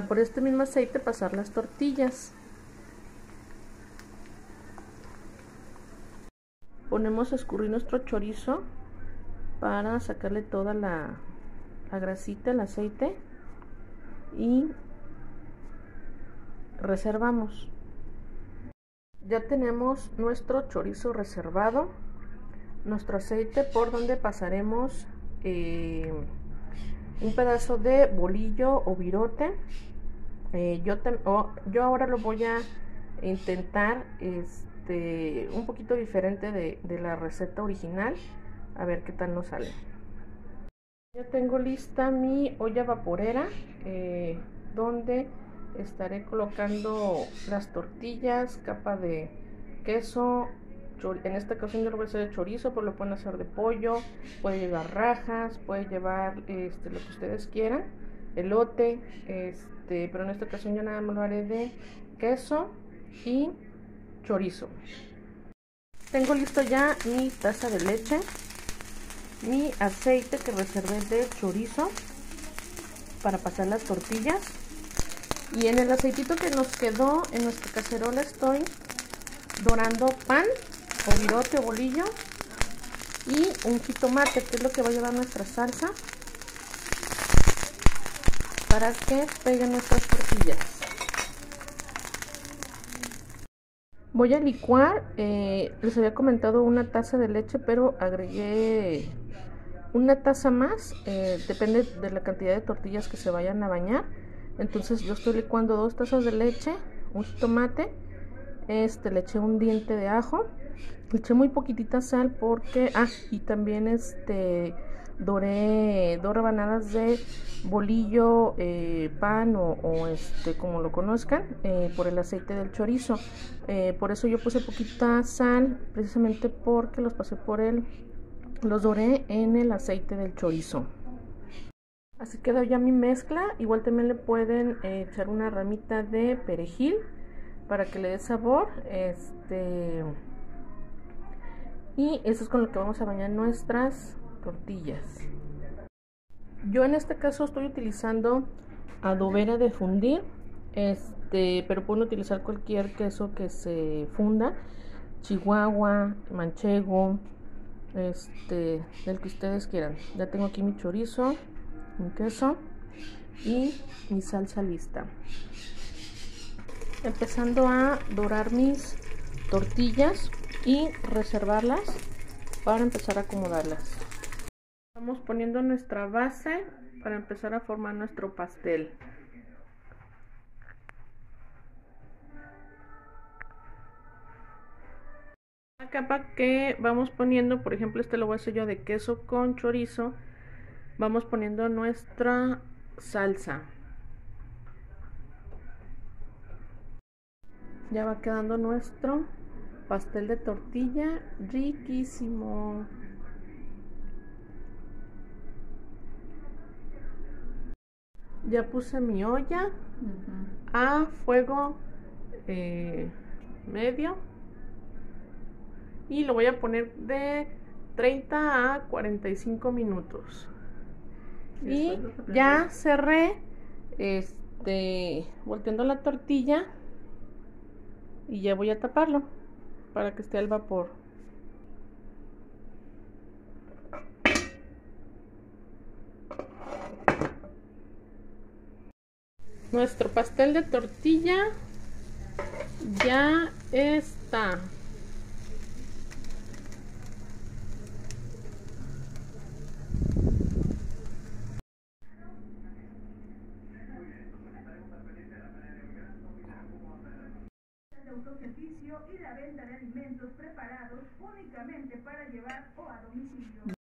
por este mismo aceite pasar las tortillas. Ponemos a escurrir nuestro chorizo para sacarle toda la grasita, el aceite, y reservamos. Ya tenemos nuestro chorizo reservado, nuestro aceite por donde pasaremos un pedazo de bolillo o virote. Yo ahora lo voy a intentar un poquito diferente de la receta original, a ver qué tal nos sale. Ya tengo lista mi olla vaporera, donde estaré colocando las tortillas, capa de queso. En esta ocasión yo lo voy a hacer de chorizo, pero lo pueden hacer de pollo, puede llevar rajas, puede llevar lo que ustedes quieran, elote, pero en esta ocasión yo nada más lo haré de queso y chorizo. Tengo listo ya mi taza de leche, mi aceite que reservé de chorizo para pasar las tortillas, y en el aceitito que nos quedó en nuestra cacerola estoy dorando pan o virote o bolillo y un jitomate, que es lo que va a llevar nuestra salsa para que peguen nuestras tortillas. Voy a licuar, les había comentado una taza de leche, pero agregué una taza más, depende de la cantidad de tortillas que se vayan a bañar. Entonces yo estoy licuando 2 tazas de leche, un jitomate, le eché un diente de ajo, le eché muy poquitita sal porque, y también doré 2 rebanadas de bolillo, pan o como lo conozcan, por el aceite del chorizo. Por eso yo puse poquita sal, precisamente porque los doré en el aceite del chorizo. Así quedó ya mi mezcla. Igual también le pueden echar una ramita de perejil para que le dé sabor. Y eso es con lo que vamos a bañar nuestras tortillas. Yo en este caso estoy utilizando adobera de fundir, pero pueden utilizar cualquier queso que se funda, chihuahua, manchego, del que ustedes quieran. Ya tengo aquí mi chorizo, mi queso y mi salsa lista. Empezando a dorar mis tortillas y reservarlas para empezar a acomodarlas. Vamos poniendo nuestra base para empezar a formar nuestro pastel. La capa que vamos poniendo, por ejemplo, lo voy a hacer yo de queso con chorizo. Vamos poniendo nuestra salsa. Ya va quedando nuestro pastel de tortilla riquísimo. Ya puse mi olla a fuego medio y lo voy a poner de 30 a 45 minutos. Y ya cerré, volteando la tortilla, y ya voy a taparlo para que esté al vapor. Nuestro pastel de tortilla ya está. Autoservicio y la venta de alimentos preparados únicamente para llevar o a domicilio.